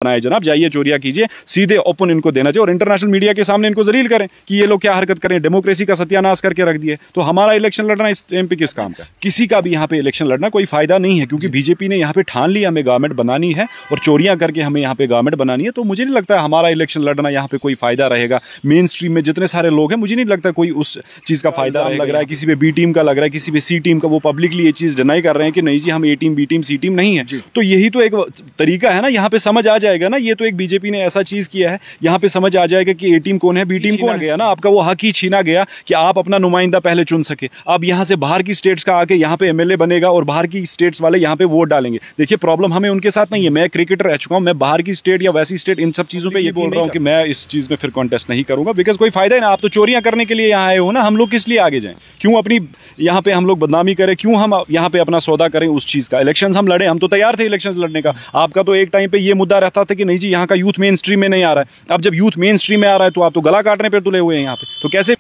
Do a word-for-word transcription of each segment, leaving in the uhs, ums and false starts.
बनाए जनाब, जाइए चोरियां कीजिए, सीधे ओपन इनको देना चाहिए और इंटरनेशनल मीडिया के सामने इनको जलील करें कि ये लोग क्या हरकत करें, डेमोक्रेसी का सत्यानाश करके रख दिए। तो हमारा इलेक्शन लड़ना इस टाइम पे किस काम का? किसी का भी यहाँ पे इलेक्शन लड़ना कोई फायदा नहीं है, क्योंकि बीजेपी ने यहाँ पे ठान ली हमें गवर्नमेंट बनानी है और चोरियां करके हमें यहाँ पे गवर्नमेंट बनानी है। तो मुझे नहीं लगता हमारा इलेक्शन लड़ना यहाँ पे कोई फायदा रहेगा। मेन स्ट्रीम में जितने सारे लोग हैं, मुझे नहीं लगता कोई उस चीज का फायदा लग रहा है, किसी पे बी टीम का लग रहा है, किसी पे सी टीम का। वो पब्लिकली ये चीज डिनाई कर रहे हैं कि नहीं जी हम A team B team C team नहीं है। तो यही तो एक तरीका है ना, यहाँ पे समझ आ जाएगा ना। ये तो एक बीजेपी ने ऐसा चीज किया है, यहाँ पे समझ आ जाएगा कि ए टीम कौन है, बी टीम कौन गया ना। आपका वो हक ही छीना गया कि आप अपना नुमाइंदा पहले चुन सके। अब यहाँ से बाहर की स्टेट्स का आके यहाँ पे एमएलए बनेगा और बाहर की स्टेट्स वाले यहाँ पे वोट डालेंगे। देखिए प्रॉब्लम हमें उनके साथ नहीं है। मैं क्रिकेटर रह चुका हूँ, मैं बाहर की स्टेट या वैसी स्टेट इन सब चीजों पे ये बोल रहा हूँ कि मैं इस चीज में फिर कॉन्टेस्ट नहीं करूंगा, बिकॉज कोई फायदा है ना। आप तो चोरियां करने के लिए यहाँ आए हो ना, हम लोग किस लिए आगे जाएं? क्यों अपनी यहाँ पे हम लोग बदनामी करें? क्यों हम यहाँ पे अपना सौदा करें उस चीज का? इलेक्शंस हम लड़े, हम तो तैयार थे इलेक्शंस लड़ने का। आपका तो एक टाइम पे ये मुद्दा रहता था कि नहीं जी यहाँ का यूथ मेन स्ट्रीम में नहीं आ रहा है। अब जब यूथ मेन स्ट्रीम में आ रहा है तो आप तो गला काटने पर तुले हुए हैं यहाँ पे, तो कैसे?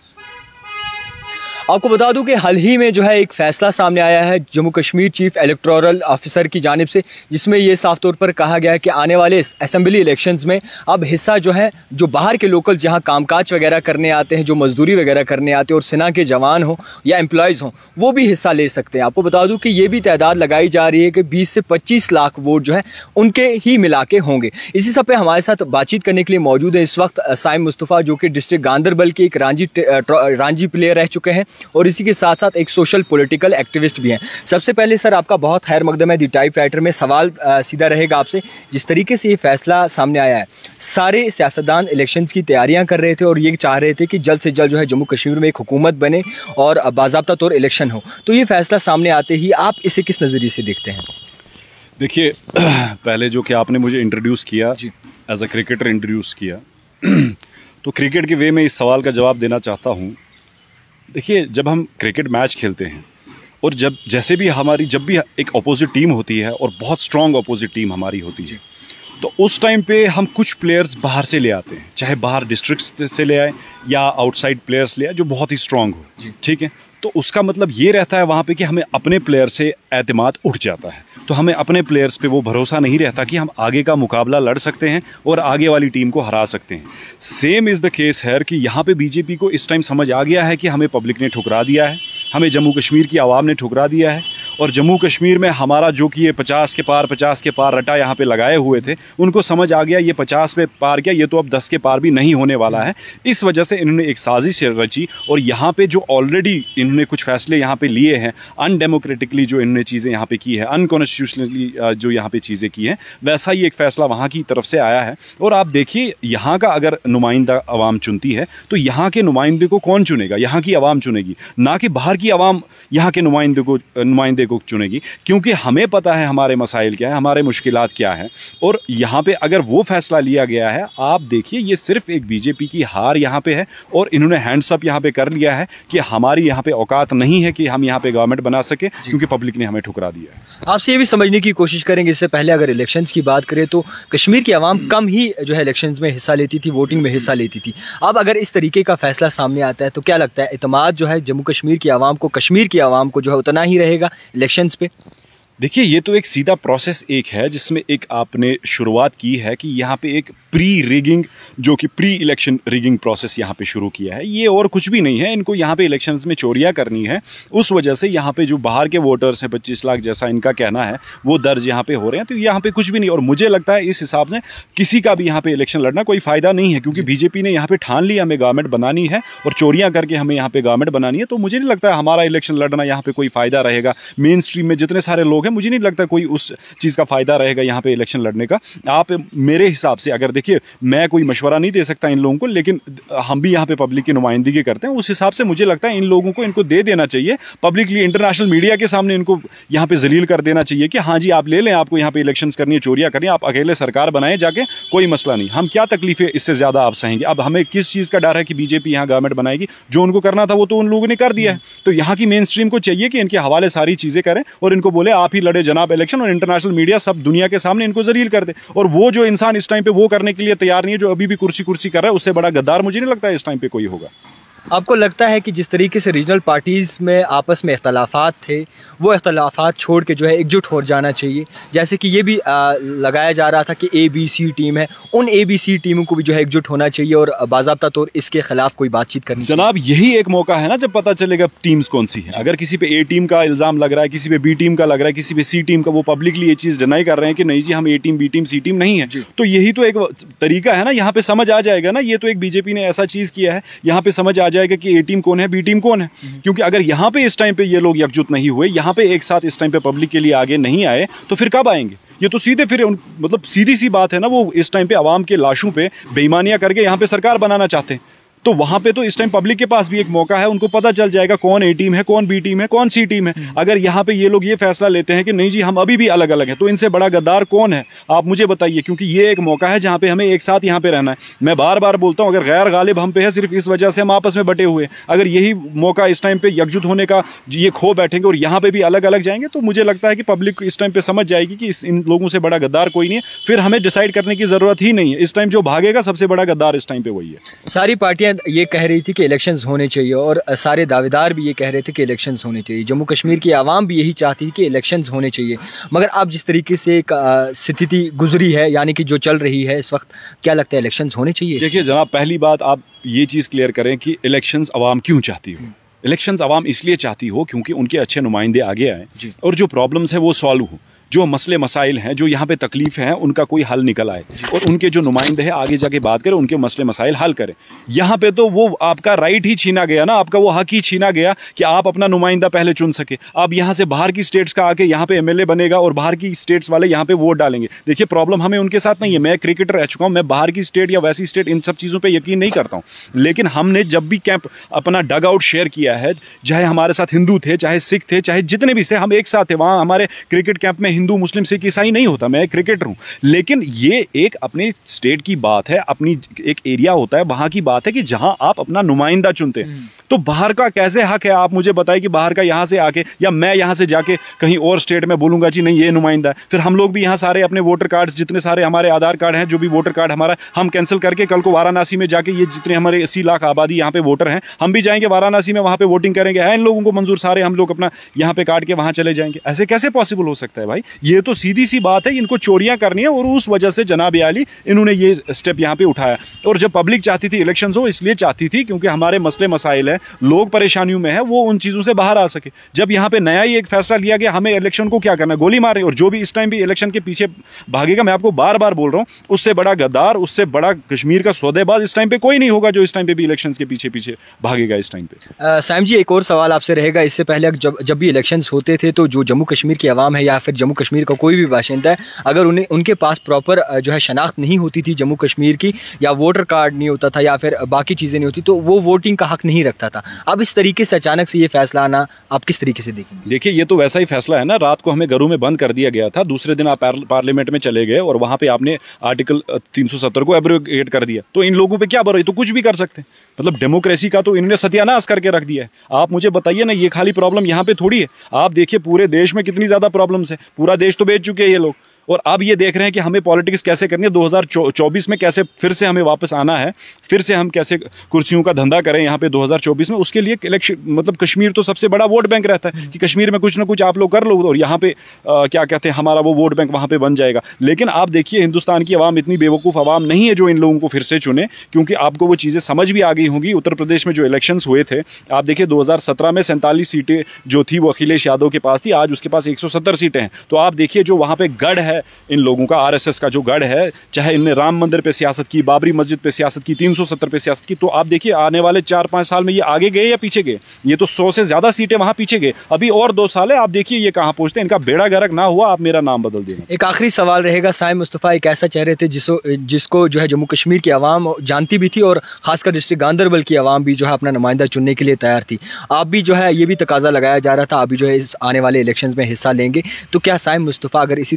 आपको बता दूं कि हाल ही में जो है एक फैसला सामने आया है Jammu Kashmir chief electoral officer की जानिब से, जिसमें ये साफ तौर पर कहा गया है कि आने वाले असेंबली इलेक्शंस में अब हिस्सा जो है, जो बाहर के लोकल्स जहां कामकाज वगैरह करने आते हैं, जो मजदूरी वगैरह करने आते हैं और सेना के जवान हो या एम्प्लॉयज़ हों, वो भी हिस्सा ले सकते हैं। आपको बता दूँ कि ये भी तादाद लगाई जा रही है कि बीस से पच्चीस लाख वोट जो है उनके ही मिला के होंगे। इसी सब पे हमारे साथ बातचीत करने के लिए मौजूद है इस वक्त साइम मुस्तफ़ा, जो कि डिस्ट्रिक्ट गांदरबल के एक रांझी रांझी प्लेयर रह चुके हैं और इसी के साथ साथ एक सोशल पॉलिटिकल एक्टिविस्ट भी हैं। सबसे पहले सर आपका बहुत खैर मकदम है दी टाइप राइटर में। सवाल आ, सीधा रहेगा आपसे, जिस तरीके से ये फैसला सामने आया है, सारे सियासतदान इलेक्शंस की तैयारियां कर रहे थे और ये चाह रहे थे कि जल्द से जल्द जो है जम्मू कश्मीर में एक हुकूमत बने और बाज़ाब्ता तौर इलेक्शन हो। तो ये फैसला सामने आते ही आप इसे किस नज़रिए से देखते हैं? देखिए पहले जो कि आपने मुझे इंट्रोड्यूस किया, एज अ क्रिकेटर इंट्रोड्यूस किया, तो क्रिकेट के वे में इस सवाल का जवाब देना चाहता हूँ। देखिए जब हम क्रिकेट मैच खेलते हैं और जब जैसे भी हमारी जब भी एक अपोजिट टीम होती है और बहुत स्ट्रांग अपोजिट टीम हमारी होती है, तो उस टाइम पे हम कुछ प्लेयर्स बाहर से ले आते हैं, चाहे बाहर डिस्ट्रिक्ट से ले आए या आउटसाइड प्लेयर्स ले आए जो बहुत ही स्ट्रांग हो, ठीक है। तो उसका मतलब ये रहता है वहाँ पे कि हमें अपने प्लेयर से एतमाद उठ जाता है। तो हमें अपने प्लेयर्स पे वो भरोसा नहीं रहता कि हम आगे का मुकाबला लड़ सकते हैं और आगे वाली टीम को हरा सकते हैं। सेम इज़ द केस है कि यहाँ पे बीजेपी को इस टाइम समझ आ गया है कि हमें पब्लिक ने ठुकरा दिया है, हमें जम्मू कश्मीर की आवाम ने ठुकरा दिया है और जम्मू कश्मीर में हमारा जो कि ये पचास के पार पचास के पार रटा यहाँ पे लगाए हुए थे, उनको समझ आ गया ये पचास पे पार क्या, ये तो अब दस के पार भी नहीं होने वाला है। इस वजह से इन्होंने एक साजिश रची और यहाँ पे जो ऑलरेडी इन्होंने कुछ फैसले यहाँ पे लिए हैं, अनडेमोक्रेटिकली जो इन्होंने चीज़ें यहाँ पे की है, अनकॉन्स्टिट्यूशनली जो यहाँ पे चीज़ें की हैं, वैसा ही एक फ़ैसला वहाँ की तरफ से आया है। और आप देखिए यहाँ का अगर नुमाइंदा आवाम चुनती है तो यहाँ के नुमाइंदे को कौन चुनेगा? यहाँ की आवाम चुनेगी, ना कि बाहर की आवाम यहाँ के नुमाइंदे को नुमाइंदे को चुनेगी, क्योंकि हमें पता है हमारे मसाइल क्या है, हमारे मुश्किलात क्या है। और यहाँ पे अगर वो फैसला लिया गया है, आप देखिए ये सिर्फ एक बीजेपी की हार यहाँ पे है और इन्होंने हैंड्स अप यहाँ पे कर लिया है कि हमारी यहाँ पे औकात नहीं है कि हम यहाँ पे गवर्नमेंट बना सके, क्योंकि पब्लिक ने हमें ठुकरा दिया है। आपसे ये भी समझने की कोशिश करेंगे, इससे पहले अगर इलेक्शंस की बात करें तो कश्मीर की आवाम कम ही जो है इलेक्शंस में हिस्सा लेती थी, वोटिंग में हिस्सा लेती थी। अब अगर इस तरीके का फैसला सामने आता है तो क्या लगता है एतमाद जो है जम्मू कश्मीर की आवाम को, कश्मीर की आवाम को जो है उतना ही रहेगा इलेक्शंस पे? देखिए ये तो एक सीधा प्रोसेस एक है जिसमें एक आपने शुरुआत की है कि यहाँ पे एक प्री रिगिंग, जो कि प्री इलेक्शन रिगिंग प्रोसेस यहाँ पे शुरू किया है। ये और कुछ भी नहीं है, इनको यहाँ पे इलेक्शंस में चोरियां करनी है। उस वजह से यहाँ पे जो बाहर के वोटर्स हैं पच्चीस लाख जैसा इनका कहना है, वो दर्ज यहाँ पे हो रहे हैं। तो यहाँ पे कुछ भी नहीं, और मुझे लगता है इस हिसाब से किसी का भी यहाँ पे इलेक्शन लड़ना कोई फायदा नहीं है, क्योंकि बीजेपी ने यहाँ पे ठान ली हमें गवर्नमेंट बनानी है और चोरियां करके हमें यहाँ पे गवर्नमेंट बनानी है। तो मुझे नहीं लगता है हमारा इलेक्शन लड़ना यहाँ पे कोई फायदा रहेगा। मेन स्ट्रीम में जितने सारे लोग हैं, मुझे नहीं लगता कोई उस चीज़ का फायदा रहेगा यहाँ पे इलेक्शन लड़ने का। आप मेरे हिसाब से, अगर देखिए मैं कोई मशवरा नहीं दे सकता इन लोगों को, लेकिन हम भी यहाँ पे पब्लिक की नुमाइंदगी करते हैं, उस हिसाब से मुझे लगता है इन लोगों को इनको दे देना चाहिए पब्लिकली, इंटरनेशनल मीडिया के सामने इनको यहाँ पे जलील कर देना चाहिए कि हाँ जी आप ले लें, आपको यहाँ पे इलेक्शंस करनी है, चोरियां करनी है, आप अकेले सरकार बनाए जाके, कोई मसला नहीं, हम क्या तकलीफें इससे ज्यादा आप सहेंगे। अब हमें किस चीज़ का डर है कि बीजेपी यहाँ गवर्नमेंट बनाएगी? जो उनको करना था वो तो उन लोगों ने कर दिया है। तो यहाँ की मेन स्ट्रीम को चाहिए कि इनके हवाले सारी चीज़ें करें और इनको बोले आप ही लड़े जनाब इलेक्शन, और इंटरनेशनल मीडिया सब दुनिया के सामने इनको जलील कर दे। और वो जो इंसान इस टाइम पे वो करने के लिए तैयार नहीं है, जो अभी भी कुर्सी कुर्सी कर रहा है, उससे बड़ा गद्दार मुझे नहीं लगता है इस टाइम पे कोई होगा। आपको लगता है कि जिस तरीके से रीजनल पार्टीज़ में आपस में इख्तलाफात थे, वो इख्तलाफात छोड़ के जो है एकजुट हो जाना चाहिए? जैसे कि ये भी आ, लगाया जा रहा था कि ए बी सी टीम है, उन ए बी सी टीमों को भी जो है एकजुट होना चाहिए और बाज़ाब्ता तौर इसके खिलाफ कोई बातचीत करनी चाहिए। जनाब, यही एक मौका है ना जब पता चलेगा टीम्स कौन सी है। अगर किसी पे ए टीम का इल्ज़ाम लग रहा है, किसी पे बी टीम का लग रहा है, किसी पे सी टीम का, वो पब्लिकली ये चीज़ डिनाई कर रहे हैं कि नहीं जी हम A team B team C team नहीं है, तो यही तो एक तरीका है ना, यहाँ पे समझ आ जाएगा ना। ये तो एक बीजेपी ने ऐसा चीज़ किया है, यहाँ पे समझ आ जाएगा कि ए टीम कौन है, बी टीम कौन है। क्योंकि अगर यहाँ पे इस टाइम पे ये लोग एकजुट नहीं हुए, यहाँ पे एक साथ इस टाइम पे पब्लिक के लिए आगे नहीं आए, तो फिर कब आएंगे? ये तो सीधे फिर मतलब सीधी सी बात है ना, वो इस टाइम पे आवाम के लाशों पे बेईमानियां करके यहाँ पे सरकार बनाना चाहते हैं। तो वहां पे तो इस टाइम पब्लिक के पास भी एक मौका है, उनको पता चल जाएगा कौन ए टीम है, कौन बी टीम है, कौन सी टीम है। अगर यहाँ पे ये लोग ये फैसला लेते हैं कि नहीं जी हम अभी भी अलग अलग हैं, तो इनसे बड़ा गद्दार कौन है आप मुझे बताइए। क्योंकि ये एक मौका है जहाँ पे हमें एक साथ यहाँ पे रहना है। मैं बार बार बोलता हूँ, अगर गैर गालिब हम पे है सिर्फ इस वजह से हम आपस में बटे हुए, अगर यही मौका इस टाइम पे एकजुट होने का ये खो बैठेंगे और यहाँ पे भी अलग अलग जाएंगे, तो मुझे लगता है कि पब्लिक इस टाइम पे समझ जाएगी कि इस इन लोगों से बड़ा गद्दार कोई नहीं है। फिर हमें डिसाइड करने की जरूरत ही नहीं है। इस टाइम जो भागेगा सबसे बड़ा गद्दार इस टाइम पे वही है। सारी पार्टियां ये कह रही थी कि इलेक्शंस होने चाहिए और सारे दावेदार भी ये कह रहे थे कि इलेक्शंस होने चाहिए। जम्मू कश्मीर की आवाम भी यही चाहती थी कि इलेक्शंस होने चाहिए। मगर अब जिस तरीके से एक स्थिति गुजरी है, यानी कि जो चल रही है इस वक्त, क्या लगता है इलेक्शंस होने चाहिए? देखिए जनाब, पहली बात आप ये चीज़ क्लियर करें कि इलेक्शंस आवाम क्यों चाहती हो। इलेक्शंस आवाम इसलिए चाहती हो क्योंकि उनके अच्छे नुमाइंदे आगे आए और जो प्रॉब्लम्स है वो सॉल्व हो, जो मसले मसाइल हैं, जो यहाँ पे तकलीफ हैं, उनका कोई हल निकल आए और उनके जो नुमाइंदे हैं आगे जाके बात करें, उनके मसले मसाइल हल करें। यहाँ पे तो वो आपका राइट ही छीना गया ना, आपका वो हक ही छीना गया कि आप अपना नुमाइंदा पहले चुन सके। आप यहाँ से बाहर की स्टेट्स का आके यहाँ पे एमएलए बनेगा और बाहर की स्टेट्स वाले यहाँ पे वोट डालेंगे। देखिए प्रॉब्लम हमें उनके साथ नहीं है। मैं क्रिकेटर रह चुका हूँ, मैं बाहर की स्टेट या वैसी स्टेट इन सब चीज़ों पर यकीन नहीं करता हूँ। लेकिन हमने जब भी कैंप अपना डग आउट शेयर किया है, चाहे हमारे साथ हिंदू थे, चाहे सिख थे, चाहे जितने भी थे, हम एक साथ थे। वहाँ हमारे क्रिकेट कैंप में हिंदू मुस्लिम सिख ईसाई नहीं होता। मैं एक क्रिकेटर हूं, लेकिन ये एक अपने स्टेट की बात है, अपनी एक एरिया होता है, वहां की बात है कि जहां आप अपना नुमाइंदा चुनते हैं। तो बाहर का कैसे हक है आप मुझे बताइए कि बाहर का यहां से आके या मैं यहां से जाके कहीं और स्टेट में बोलूंगा जी नहीं ये नुमाइंदा है, फिर हम लोग भी यहां सारे अपने वोटर कार्ड, जितने सारे हमारे आधार कार्ड हैं, जो भी वोटर कार्ड हमारा, हम कैंसिल करके कल को वाराणसी में जाके ये जितने हमारे अस्सी लाख आबादी यहाँ पे वोटर हैं, हम भी जाएंगे वाराणसी में, वहां पे वोटिंग करेंगे। है इन लोगों को मंजूर, सारे हम लोग अपना यहाँ पे काट के वहां चले जाएंगे। ऐसे कैसे पॉसिबल हो सकता है भाई? ये तो सीधी सी बात है, इनको चोरियां करनी है और उस वजह से जनाब आली इन्होंने ये स्टेप यहाँ पे उठाया। और जब पब्लिक चाहती थी इलेक्शंस हो, इसलिए चाहती थी क्योंकि हमारे मसले मसाइल है, लोग परेशानियों में है, वो उन चीजों से बाहर आ सके। जब यहाँ पे नया ही एक फैसला लिया गया हमें इलेक्शन को क्या करना है, गोली मारे, और जो भी इस टाइम भी इलेक्शन के पीछे भागेगा, मैं आपको बार बार बोल रहा हूँ, उससे बड़ा गद्दार, उससे बड़ा कश्मीर का सौदेबाज इस टाइम पे कोई नहीं होगा जो इस टाइम पे भी इलेक्शन के पीछे पीछे भागेगा इस टाइम पे। साइम जी, एक और सवाल आपसे रहेगा। इससे पहले जब जब भी इलेक्शंस होते थे तो जो जम्मू कश्मीर की आवाम है या फिर जम्मू कश्मीर का कोई भी बाशिंदा है, अगर उन्हें उनके पास प्रॉपर जो है शनाख्त नहीं होती थी जम्मू कश्मीर की, या वोटर कार्ड नहीं होता था या फिर बाकी चीज़ें नहीं होती, तो वो वोटिंग का हक नहीं रखता था। अब इस तरीके से अचानक से ये फैसला आना आप किस तरीके से देखेंगे? देखिए ये तो वैसा ही फैसला है ना, रात को हमें घरों में बंद कर दिया गया था, दूसरे दिन आप पार्लियामेंट में चले गए और वहां पे आपने आर्टिकल तीन सौ सत्तर को एब्रोगेट कर दिया। तो इन लोगों पे क्या बराई, तो कुछ भी कर सकते हैं। मतलब डेमोक्रेसी का तो इन्होंने सत्यानाश करके रख दिया है। आप मुझे बताइए ना, ये खाली प्रॉब्लम यहाँ पे थोड़ी है। आप देखिए पूरे देश में कितनी ज्यादा प्रॉब्लम्स है, पूरा देश तो बेच चुके हैं ये लोग, और अब ये देख रहे हैं कि हमें पॉलिटिक्स कैसे करनी है, दो हज़ार चौबीस में कैसे फिर से हमें वापस आना है, फिर से हम कैसे कुर्सियों का धंधा करें यहाँ पे दो हज़ार चौबीस में। उसके लिए इलेक्शन, मतलब कश्मीर तो सबसे बड़ा वोट बैंक रहता है कि कश्मीर में कुछ ना कुछ आप लोग कर लो और यहाँ पे आ, क्या कहते हैं, हमारा वो वोट बैंक वहाँ पे बन जाएगा। लेकिन आप देखिए हिंदुस्तान की आवाम इतनी बेवकूफ़ आवाम नहीं है जो इन लोगों को फिर से चुने, क्योंकि आपको वो चीज़ें समझ भी आ गई होंगी। उत्तर प्रदेश में जो इलेक्शन हुए थे, आप देखिए दो हज़ार सत्रह में सैंतालीस सीटें जो थी वो अखिलेश यादव के पास थी, आज उसके पास एक सौ सत्तर सीटें हैं। तो आप देखिए जो वहाँ पे गढ़ है इन लोगों का, आरएसएस का जो गढ़ है, चाहे इनने राम मंदिर पे सियासत की, बाबरी मस्जिद पे सियासत की, तीन सौ सत्तर पे सियासत की, तो आप देखिए आने वाले चार पांच साल में ये आगे गए या पीछे गए? ये तो सौ से ज्यादा सीटें वहां पीछे गए। अभी और दो साल है, आप देखिए ये कहां पहुंचते हैं। इनका बेड़ा गर्क ना हुआ, आप मेरा नाम बदल देना। एक आखिरी सवाल रहेगा। साइम मुस्तफ़ा एक ऐसा चेहरे थे जिसको जिसको जो है जम्मू कश्मीर की आवाम जानती भी थी और खासकर डिस्ट्रिक्ट गांधरबल की आवाम भी जो है अपना नुमाइंदा चुनने के लिए तैयार थी। आप भी जो है ये भी तकाजा लगाया जा रहा था, आप भी जो है इस आने वाले इलेक्शन में हिस्सा लेंगे। तो क्या साइम मुस्तफ़ा अगर इसी तरीके के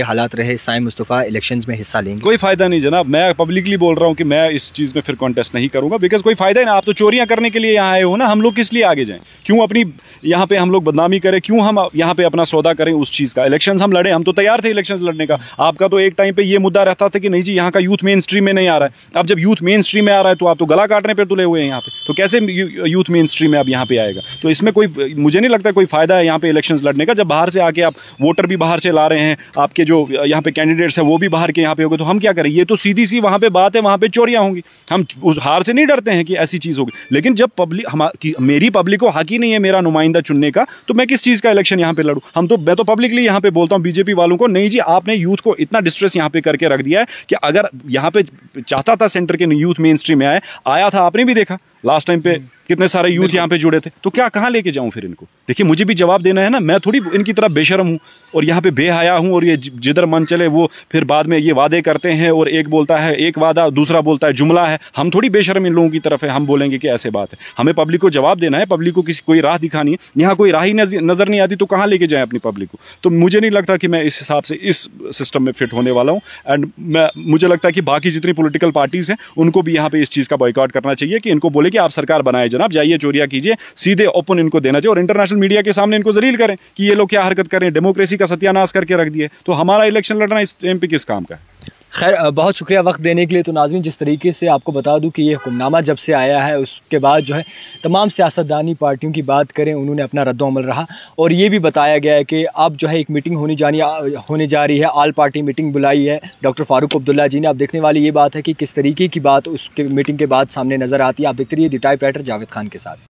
हालात रहे, साइम मुस्तफ़ा इलेक्शंस में हिस्सा लेंगे? कोई फ़ायदा नहीं जनाब, मैं पब्लिकली बोल रहा हूँ कि मैं इस चीज़ में फिर कॉन्टेस्ट नहीं करूँगा, बिकॉज कोई फ़ायदा ही ना। आप तो चोरियाँ करने के लिए यहाँ आए हो ना, हम लोग किस लिए आगे जाएँ? क्यों अपनी यहाँ पे हम लोग बदनामी करें? क्यों हम यहाँ पे अपना सौदा करें उस चीज़ का? इलेक्शंस हम लड़े, हम तो तैयार थे इलेक्शंस लड़ने का। आपका तो एक टाइम पे ये मुद्दा रहता था कि नहीं जी यहाँ का यूथ मेन स्ट्रीम में नहीं आ रहा है। अब जब यूथ मेन स्ट्रीम में आ रहा है तो आप तो गला काटने पे तुले हुए हैं यहाँ पे, तो कैसे यूथ मेन स्ट्रीम में अब यहाँ पे आएगा? तो इसमें कोई, मुझे नहीं लगता कोई फायदा है यहाँ पे इलेक्शंस लड़ने का। जब बाहर से आके आप वोटर भी बाहर से ला रहे हैं, आपके जो यहाँ पे कैंडिडेट्स हैं वो भी बाहर के यहाँ पे हो गए, तो हम क्या करें? ये तो सीधी सी वहाँ पे बात है, वहाँ पे चोरियाँ होंगी। हम उस हार से नहीं डरते हैं कि ऐसी चीज़ होगी, लेकिन जब पब्लिक हमारी मेरी पब्लिक को हक ही नहीं है मेरा नुमाइंदा चुनने का, तो मैं किस चीज़ का इलेक्शन यहाँ पे लड़ूँ? हम तो मैं तो पब्लिकली यहाँ पे बोलता हूँ बीजेपी वालों को, नहीं जी आपने यूथ को इतना डिस्ट्रेस यहाँ पे करके रख दिया है कि अगर यहाँ पे चाहता था सेंटर के यूथ मेन स्ट्रीम में आए, आया था, आपने भी देखा लास्ट टाइम पे कितने सारे यूथ यहाँ पे जुड़े थे, तो क्या कहाँ लेके जाऊँ फिर इनको? देखिए मुझे भी जवाब देना है ना, मैं थोड़ी इनकी तरह बेशरम हूँ और यहाँ पे बेहया हूँ और ये जिधर मन चले वो फिर बाद में ये वादे करते हैं और एक बोलता है एक वादा, दूसरा बोलता है जुमला है। हम थोड़ी बेशरम इन लोगों की तरफ है, हम बोलेंगे कि ऐसे बात है। हमें पब्लिक को जवाब देना है, पब्लिक को किसी कोई राह दिखानी है। यहाँ कोई राह ही नजर नहीं आती तो कहाँ लेके जाए अपनी पब्लिक को? तो मुझे नहीं लगता कि मैं इस हिसाब से इस सिस्टम में फिट होने वाला हूँ। एंड मैं मुझे लगता है कि बाकी जितनी पोलिटिकल पार्टीज हैं उनको भी यहाँ पे इस चीज़ का बॉयकॉट करना चाहिए कि इनको बोले कि आप सरकार बनाए जनाब, जाइए चोरियां कीजिए, सीधे ओपन इनको देना चाहिए और इंटरनेशनल मीडिया के सामने इनको जलील करें कि ये लोग क्या हरकत कर रहे हैं, डेमोक्रेसी का सत्यानाश करके रख दिए। तो हमारा इलेक्शन लड़ना इस टाइम पे किस काम का है? खैर बहुत शुक्रिया वक्त देने के लिए। तो नाज़रीन, जिस तरीके से आपको बता दूं कि ये हुक्मनामा जब से आया है उसके बाद जो है तमाम सियासतदानी पार्टियों की बात करें, उन्होंने अपना रद्द-ओ-अमल रहा और ये भी बताया गया है कि अब जो है एक मीटिंग होनी जानी होने जा रही है, ऑल पार्टी मीटिंग बुलाई है डॉक्टर फारूक अब्दुल्ला जी ने। अब देखने वाली ये बात है कि किस तरीके की बात उसके मीटिंग के बाद सामने नज़र आती है। आप देखते रहिए the typewriter Javed Khan के साथ।